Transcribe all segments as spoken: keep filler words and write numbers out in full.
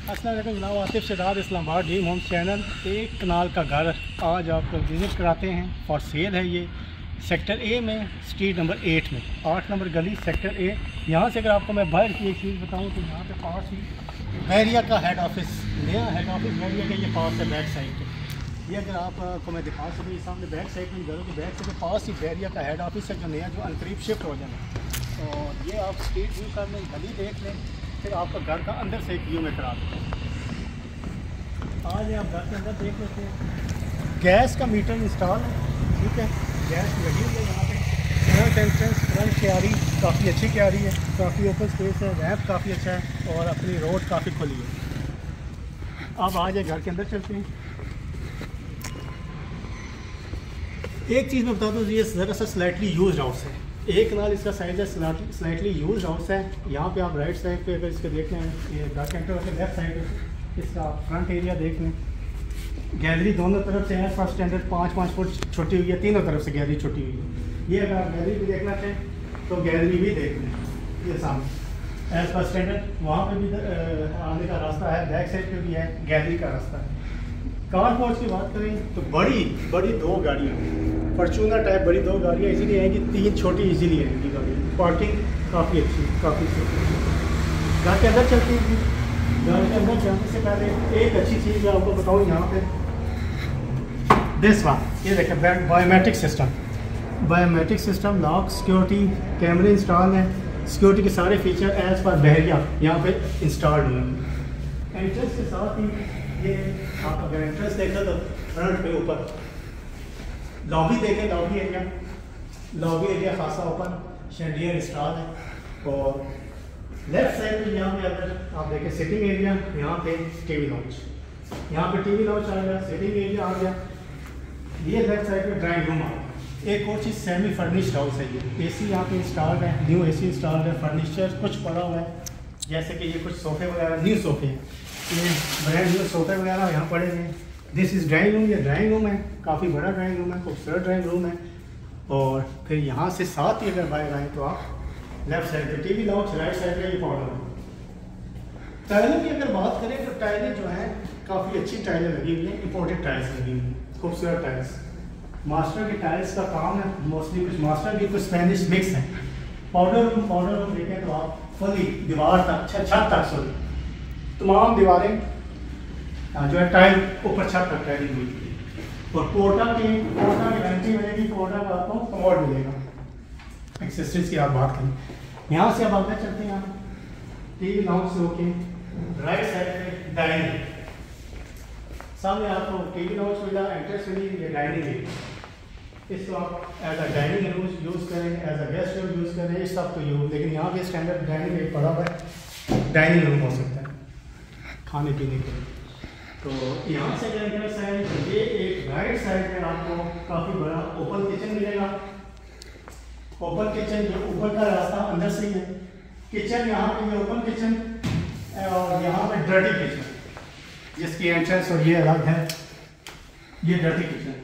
अस्सलाम वालेकुम जनाब, Atif Sidat Islamabad dream home channel. एक कनाल का घर आज आपको विज़िट कराते हैं। फॉर सेल है ये सेक्टर ए में, स्ट्रीट नंबर एट में, आठ नंबर गली सेक्टर ए। यहाँ से अगर आपको मैं बाहर की एक चीज़ बताऊँ तो यहाँ पे पास ही बैरिया का हेड ऑफिस, नया हेड ऑफिस बैरिया का ये पास है बैक साइड पे। ये अगर आपको मैं दिखा सकूँ, ये सामने बैक साइड में घरों के बैक साइड के पास ही बैरिया का हेड ऑफिस है जो नया जो अनकरीब शिफ्ट हो जाना। और ये आप स्ट्रीट व्यू कर लें, गली देख लें, फिर आपका घर का अंदर से एक व्यू में करा दें। आज आप घर के अंदर देख लेते हैं। गैस का मीटर इंस्टॉल है, ठीक है, गैस लगी हुई है यहाँ पे। फ्रंट एंट्रेंस, फ्रंट क्यारी काफ़ी अच्छी क्यारी है, काफ़ी ओपन स्पेस है, रैंप काफ़ी अच्छा है और अपनी रोड काफ़ी खुली है। अब आ जाए घर के अंदर चलते हैं। एक चीज़ मैं बता दूँ, ये ज़रा सा स्लाइटली यूज हाउस है। एक नाल इसका साइज है, स्लाइटली यूज हाउस है। यहाँ पे आप राइट साइड पे अगर इसके देख लें, ये घर के एंटर होकर लेफ्ट साइड पे इसका फ्रंट एरिया देख लें। गैलरी दोनों तरफ से है, फर्स्ट स्टैंडर्ड पाँच पाँच फुट छोटी हुई है, तीनों तरफ से गैलरी छोटी हुई है। ये अगर आप गैलरी भी देखना चाहें तो गैलरी भी देख लें, ये सामने एज पर स्टैंडर्ड। वहाँ पे भी आने का रास्ता है, बैक साइड पे भी है, गैलरी का रास्ता है। कार पोर्च की बात करें तो बड़ी बड़ी दो गाड़ियाँ, फॉर्चूनर टाइप बड़ी दो गाड़ियाँ इजीली आएंगी, तीन छोटी इजीली आएंगी गाड़ी। पार्किंग काफ़ी अच्छी, काफ़ी सही। घर के अंदर चलती है। घर के अंदर जाने से पहले एक अच्छी चीज़ मैं आपको बताऊँ, यहाँ पे दिस वन, ये देखें biometric system. Biometric system, lock, security कैमरे इंस्टॉल हैं। सिक्योरिटी के सारे फीचर एज पर बहरिया यहाँ पे इंस्टॉल्ड हुए हैं। एंट्रेंस के साथ ही ये आप अगर एंट्रेंस देखा तो फ्रंट पे ऊपर लॉबी देखें, लॉबी एरिया लॉबी एरिया खासा ओपन, शैंडियर इंस्टॉल है। और लेफ्ट साइड में यहाँ पे अगर आप देखें सिटिंग एरिया, यहाँ पे टीवी लॉन्च, यहाँ पे टीवी लॉन्च आ गया, सिटिंग एरिया आ गया। ये लेफ्ट साइड पे ड्राइंग रूम आ गया। एक और चीज़, सेमी फर्निश्ड हाउस है ये। एसी यहाँ पे इंस्टॉल्ड है, न्यू एसी इंस्टॉल्ड है। फर्नीचर कुछ पड़ा हुआ है, जैसे कि ये कुछ सोफे वगैरह, न्यू सोफे हैं, ये ब्रांड न्यू सोफे वगैरह यहाँ पड़े हुए हैं। दिस इज़ ड्राइंग रूम, ये ड्राइंग रूम है, काफ़ी बड़ा ड्राइंग रूम है, खूबसूरत ड्राइंग रूम है। और फिर यहाँ से साथ ही अगर बाहर आए तो आप लेफ्ट साइड पे टीवी लॉन्च, राइट साइड पे ये पाउडर है। टाइलों की अगर बात करें तो टाइलें जो हैं काफ़ी अच्छी टाइलें लगी हुई हैं, इंपोर्टेड टाइल्स लगी हुई हैं, खूबसूरत टाइल्स। मास्टर की टाइल्स का काम है, मोस्टली कुछ मास्टर की कुछ स्पेनिश मिक्स है। पाउडर रूम, पाउडर रूम देखें तो आप फुली दीवार तक, छत तक सॉरी तमाम दीवारें जो है टाइल ऊपर छत तक टाइलिंग हुई है। और पोर्टा की पोर्टा की घंटी मिलेगी, पोर्टा का आपको कमोड मिलेगा। एक्सेसरीज की आप बात करें, यहाँ से अब आगे चलते हैं। टीवी लॉन्च से होके राइट साइड पे डाइनिंग, सामने आपको टीवी लॉन्च मिला, एंट्रेंस मिली, ये डाइनिंग है। इसको आप as a dining room use करें, as a guest room use करें, इस सब तो यूज। लेकिन यहाँ पे स्टैंडर्ड डाइनिंग एक पड़ा हुआ है, डाइनिंग रूम हो सकता है खाने पीने के लिए। तो यहाँ से अगर इंटर साइड, ये एक राइट साइड में आपको काफ़ी बड़ा ओपन किचन मिलेगा। ओपन किचन, ये ऊपर का रास्ता अंदर से ही है। किचन यहाँ पे ये ओपन किचन, और यहाँ पे डर्टी किचन जिसकी एंट्रेंस और ये अलग है। ये डर्टी किचन,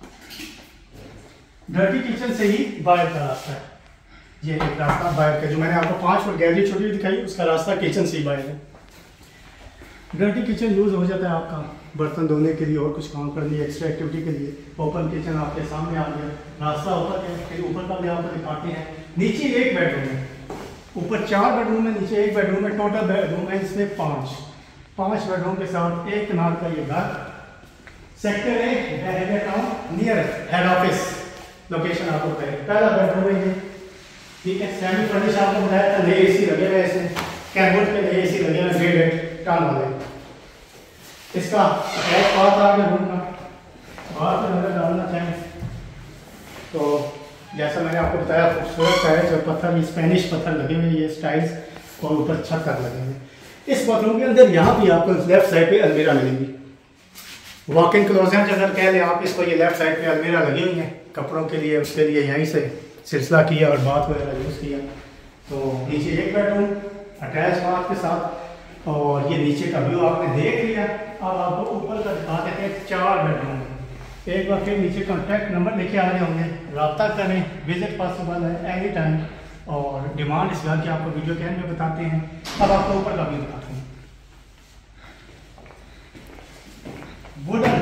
डर्टी किचन से ही बाहर का रास्ता है। ये एक रास्ता बाहर का, जो मैंने आपको पाँच फुट गैलरी छोटी दिखाई, उसका रास्ता किचन से ही बाहर है। डर्टी किचन यूज़ हो जाता है आपका बर्तन धोने के लिए और कुछ काम करने, एक्स्ट्रा एक्टिविटी के लिए। ओपन किचन आपके सामने आ गया, रास्ता ऊपर है, फिर ऊपर का भी आपको दिखाते हैं। नीचे एक बेडरूम है, ऊपर चार बेडरूम है, नीचे एक बेडरूम है। टोटल बेडरूम है इसमें पाँच पाँच बेडरूम के साथ एक कनाल का ये घर। Sector A, Bahria town, near head office location आपको बताइए। पहला बेडरूम है ये, ठीक है। सेमी फर्निश आपको बताया था, नए एसी लगे हुए इसमें, कैमोड के नए एसी लगे हुए, ग्रेड एट टन वाले। इसका अटैच बाथ आ गया रूम का। बाहर पर नजर डालना चाहें तो जैसा मैंने आपको बताया, खूबसूरत टाइल्स और पत्थर, ये स्पेनिश पत्थर लगे हुए, ये स्टाइल्स, और ऊपर छत तक लगे हुए। इस बाथरूम के अंदर यहाँ भी आपको लेफ्ट साइड पे अलमीरा मिलेगी। वॉक इन क्लोजेट अगर कह लें आप इसको, ये लेफ्ट साइड पे अलमीरा लगी हुई है कपड़ों के लिए, उसके लिए यहीं से सिलसिला किया और बाथ वगैरह यूज़ किया। तो नीचे एक बेडरूम अटैच बाथ के साथ, और ये नीचे का व्यू आपने देख लिया। अब आपको ऊपर का दिखा देते हैं, चार बेडरूम है। एक बार फिर नीचे कॉन्टैक्ट नंबर लेके आ रहे होंगे, रब्ता करें, विजिट पॉसिबल है एनी टाइम। और डिमांड इस घर की आपको वीडियो के एंड में बताते हैं। अब आपको ऊपर का व्यू दिखाते हैं।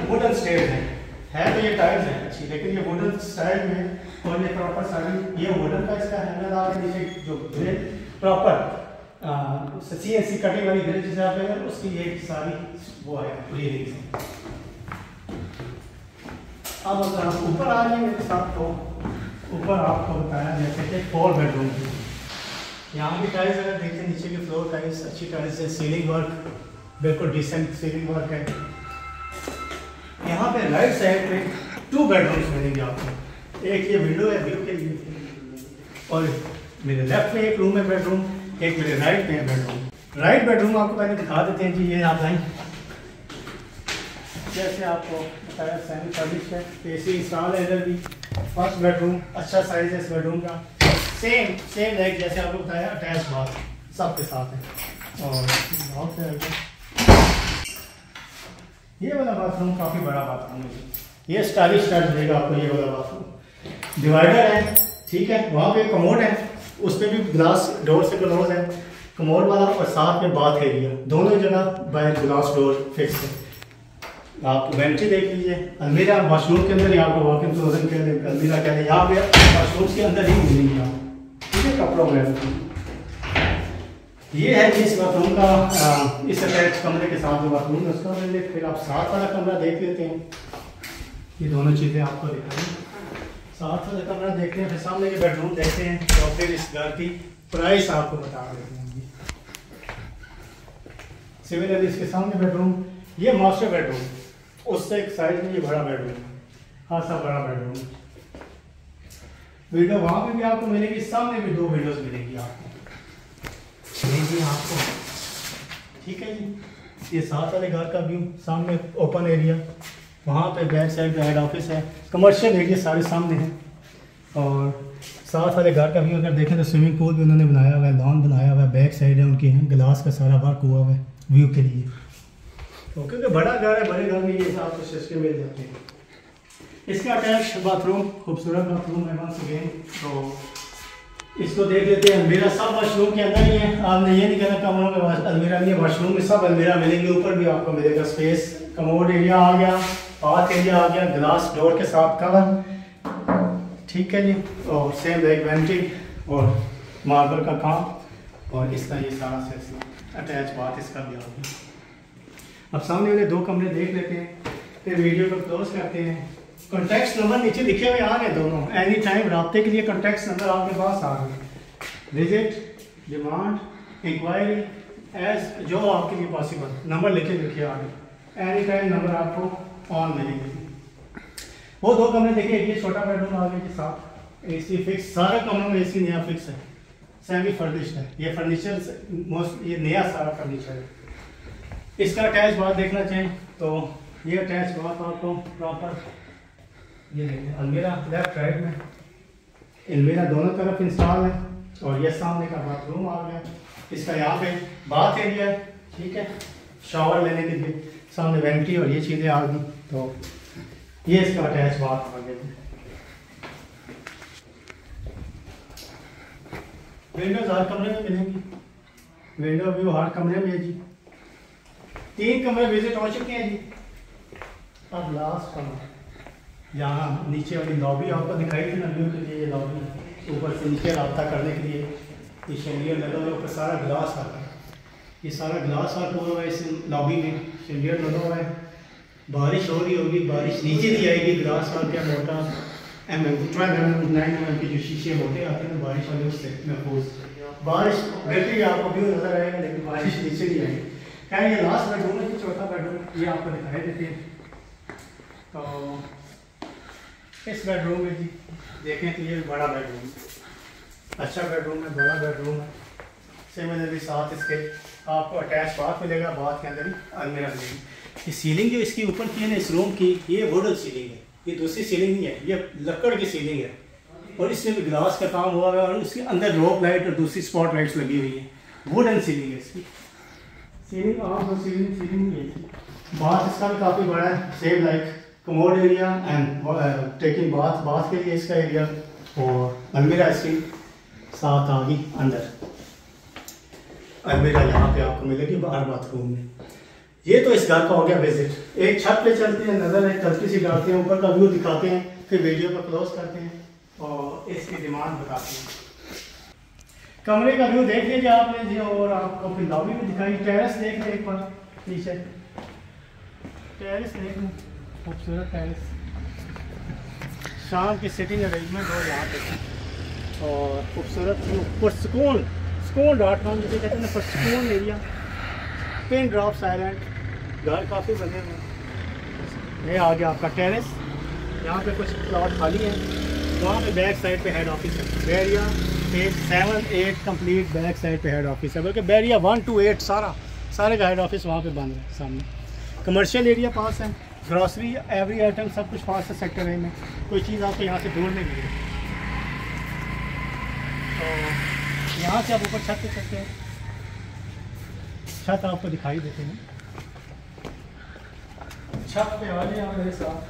वुडन स्टेज है है तो ये टाइल्स है अच्छी, लेकिन ये वुडन स्टाइल में और ये प्रॉपर सारी ये वुडन का इसका हैंडल आ रहा है नीचे जो grill proper C N C cutting वाली ग्रिल जिसे आप हैं उसकी ये सारी वो है पूरी रिंग। अब अगर आप ऊपर आ जाए मेरे साथ तो ऊपर आपको बताया जैसे कि फोर बेडरूम यहाँ की टाइल्स अगर देखते नीचे की फ्लोर टाइल्स अच्छी टाइल्स है, सीलिंग वर्क बिल्कुल डिसेंट सीलिंग वर्क है। यहाँ पे राइट साइड पे टू बेडरूम्स मिलेंगे आपको, एक ये विंडो है व्यू के लिए और मेरे लेफ्ट में एक रूम है बेडरूम, एक मेरे राइट में है बेडरूम। राइट बेडरूम आपको पहले दिखा देते हैं जी, ये आप लाइन जैसे आपको बताया सेमी फर्निश्ड है, एसी इंस्टॉल है इधर भी। फर्स्ट बेडरूम अच्छा साइज है इस बेडरूम का, सेम सेम लाइक जैसे आपको बताया अटैच बाथ सबके साथ है। और ये वाला बाथरूम काफ़ी बड़ा बाथरूम है, ये स्टाइलिश टच देगा आपको ये वाला बाथरूम। डिवाइडर है ठीक है, वहाँ पे कमोड है उस पर भी ग्लास डोर से क्लोज है कमोड वाला, और साथ में बाथ एरिया दोनों जगह बाय ग्लास डोर फिक्स है। आप वेंट्री देख लीजिए, अलमीरा वॉशरूम के अंदर ही आपको वॉक इन क्लोजर के अंदर अलमीरा कह रहे यहाँ पे वॉशरूम के अंदर ही मिलेंगी आप ठीक है कपड़ों में। ये है इस बाथरूम का आ, इस अटैच कमरे के साथ जो बाथरूम है उसका मैंने फिर आप साथ वाला कमरा देख लेते हैं। ये दोनों चीज़ें आपको दिखाएं, साथ वाला कमरा देखते हैं फिर सामने के बेडरूम देखते हैं और फिर इस घर की प्राइस आपको बता देते हैं। सिमिलरली इसके सामने बेडरूम, ये मास्टर बेडरूम, उससे एक साइड में ये बड़ा बेडरूम है, खासा बड़ा बेडरूम। विंडो वहाँ पे भी आपको मिलेगी, सामने भी दो विंडोज मिलेंगी आपको जी आपको ठीक है जी। ये साथ वाले घर का व्यू, सामने ओपन एरिया, वहाँ पे बैक साइड हेड ऑफिस है, कमर्शियल एरिया सारे सामने हैं। और साथ वाले घर का व्यू अगर देखें तो स्विमिंग पूल भी उन्होंने बनाया हुआ है, लॉन बनाया हुआ है, बैक साइड है उनकी है, ग्लास का सारा वर्क हुआ हुआ है व्यू के लिए। तो क्योंकि बड़ा घर है, बड़े घर में ये आपको सिस्टम मिल जाते हैं। इसका अटैच बाथरूम, खूबसूरत बाथरूम है वंस अगेन। तो इसको देख लेते हैं। अलमीरा सब वॉशरूम के अंदर ही है, आपने ये नहीं कहना कमरों में अलमीरा नहीं है, वॉशरूम में सब अलमीरा मिलेंगे। ऊपर भी आपको मिलेगा स्पेस, कमोड एरिया आ गया, बाथ एरिया आ गया, ग्लास डोर के साथ कवर ठीक है जी। और सेम लाइक वेंट्री और मार्बल का काम, और इसका ये सारा सिलसिला अटैच बाथ इसका भी आ गया। अब सामने वाले दो कमरे देख लेते हैं फिर वीडियो को क्लोज करते हैं। कॉन्टैक्ट नंबर नीचे लिखे हुए आ रहे हैं दोनों, एनी टाइम राब्ते के लिए कॉन्टैक्ट नंबर आपके पास आ रहे हैं। विजिट, डिमांड, इंक्वायरी, एज जो आपके लिए पॉसिबल नंबर लिखे लिखे आ रहे हैं, एनी टाइम नंबर आपको ऑन मिलेंगे। वो दो कमरे देखिए, ये छोटा बेडरूम आ गया के साथ एसी फिक्स, सारे कमरों में एसी नया फिक्स है, सेमी फर्निश्ड है। ये फर्नीचर मोस्ट ये नया सारा फर्नीचर है। इसका अटैच बाथ देखना चाहें तो ये अटैच बाथ आपको प्रॉपर ये देखिए, अलमीरा लेफ्ट राइट में अलमीरा दोनों तरफ इंस्टॉल है, और ये सामने का बाथरूम आ गया। इसका यहाँ पे बाथ एरिया है ठीक है, शावर लेने के लिए सामने वेंट्री और ये चीज़ें आ गई। तो ये इसका अटैच बाथ आ गया। विंडोज हर कमरे में मिलेंगी, विंडो व्यू हर कमरे में है जी। तीन कमरे विजिट हो चुके हैं जी। अब लास्ट कमरा, यहाँ नीचे वाली लॉबी आपको दिखाई थी ना व्यू के लिए, ये लॉबी ऊपर से नीचे रास्ता करने के लिए ये शेंडियर लगा हुआ है, ऊपर सारा ग्लास आता है, ये सारा ग्लास वर्क हुआ है इस लॉबी में, शेंडियर लगा हुआ है। बारिश हो रही होगी, बारिश नीचे नहीं आएगी, ग्लास वर्क क्या मोटा M M twelve M M nine M M के जो शीशे मोटे आते हैं बारिश वाले उससे महफूज। बारिश गिरती है आपको व्यू नजर आएगा, लेकिन बारिश नीचे नहीं आएगी। क्या ये लास्ट बेडरूम है, चौथा बेडरूम ये आपको दिखाई देते हैं। तो इस बेडरूम में जी देखें तो ये बड़ा बेडरूम, अच्छा बेडरूम है, बड़ा बेडरूम है। सिमिलरली साथ इसके आपको अटैच बाथ मिलेगा, बाथ के अंदर ही अलमीरा मिलेगी। ये सीलिंग जो इसकी ऊपर की है ना इस रूम की, ये वुडन सीलिंग है, ये दूसरी सीलिंग नहीं है, ये लकड़ की सीलिंग है, और इसमें भी ग्लास का काम हुआ है, और उसके अंदर रोप लाइट और दूसरी स्पॉट लाइट्स लगी हुई है। वुडन सीलिंग है इसकी, सीलिंग आम सीलिंग सीलिंग नहीं है। बाथ इसका भी काफ़ी बड़ा है, same like commode area and taking bath, bath के लिए इसका एरिया, और अलमीरा इसकी साथ आ गई अंदर। अलमीरा यहाँ पे आपको मिलेगी बाहर बाथरूम में। ये तो इस घर का हो गया विजिट। एक छत पे चलते हैं, नज़र है चलती सी डालते हैं, ऊपर का व्यू दिखाते हैं, फिर वीडियो को क्लोज करते हैं और इसकी डिमांड बताते हैं। कमरे का व्यू देख लीजिए आपने जी, और आपको फिर लॉबी भी दिखाई। टेरेस देख लें एक बार नीचे, टेरेस देख लें, खूबसूरत टेरेस, शाम की सिटिंग अरेंजमेंट हो यहाँ पे, और खूबसूरत व्यू, पुरसकून सुकून डॉट कॉम जिसे कहते हैं, पुरसकून एरिया, पिन ड्रॉप साइलेंट, घर काफ़ी बने हुए। ये आ गया आपका टेरेस, यहाँ पे कुछ प्लॉट खाली है, वहाँ पे बैक साइड पे हेड ऑफिस है। Bahria eight seven eight complete back side पे हेड ऑफिस है, बल्कि बैरिया वन टू एट सारा सारे का हेड ऑफिस वहाँ पे बंद है। सामने कमर्शियल एरिया पास है, ग्रॉसरी एवरी आइटम सब कुछ पास है सेक्टर ए में, कोई चीज़ आपको यहाँ से दूर नहीं मिलेगी। तो यहाँ से आप ऊपर छत पे चलते हैं, छत आपको दिखाई देते हैं। छत पे आ जाए मेरे साथ।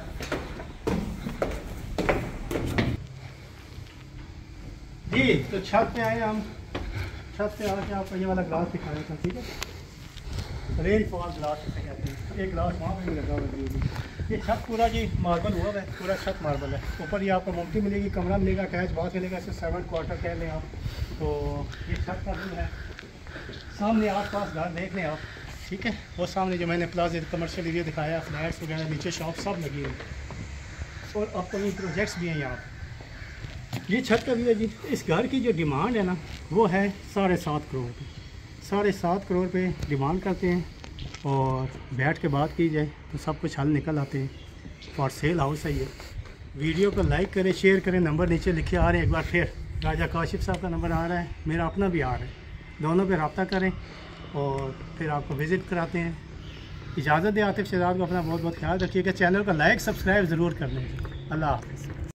जी तो छत पे आए हम, छत पे आके आपको ये वाला ग्लास दिखा रहे थे, ठीक है, रेन फॉल ग्लास इसे कहते हैं। एक ग्लास वहाँ पे भी लगा हुआ है। ये छत पूरा जी मार्बल हुआ है, पूरा छत मार्बल है। ऊपर ये आपको मल्टी मिलेगी, कमरा मिलेगा, अटैच बाथ मिलेगा, इसे सेवन क्वार्टर कह लें आप। तो ये छत का व्यू है, सामने आस पास घर देख लें आप, ठीक है। वो सामने जो मैंने प्लाजा कमर्शियल एरिया दिखाया, फ्लैट्स वगैरह नीचे शॉप सब लगी हुई, और अपकमिंग प्रोजेक्ट्स भी हैं यहाँ पर। ये छत का भी है जी। इस घर की जो डिमांड है ना, वो है साढ़े सात करोड़ पे, साढ़े सात करोड़ पे डिमांड करते हैं, और बैठ के बात की जाए तो सब कुछ हल निकल आते हैं। फॉर सेल हाउस है ये। वीडियो को लाइक करें, शेयर करें, नंबर नीचे लिखे आ रहे हैं, एक बार फिर राजा काशिफ साहब का नंबर आ रहा है, मेरा अपना भी आ रहा है, दोनों पे रब्ता करें और फिर आपको विज़िट कराते हैं। इजाज़त दें, आतिफ शहजाद को अपना बहुत बहुत ख्याल रखिएगा। चैनल को लाइक सब्सक्राइब ज़रूर कर लें। अल्लाह हाफ़िज़।